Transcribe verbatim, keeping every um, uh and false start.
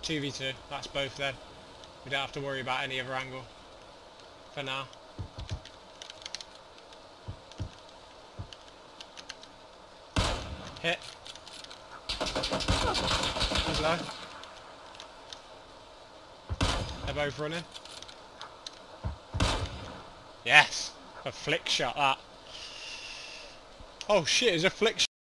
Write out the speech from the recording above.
two v two, that's both then. We don't have to worry about any other angle for now. Hit. He's low. They're both running. Yes! A flick shot, that. Oh shit, it's a flick shot.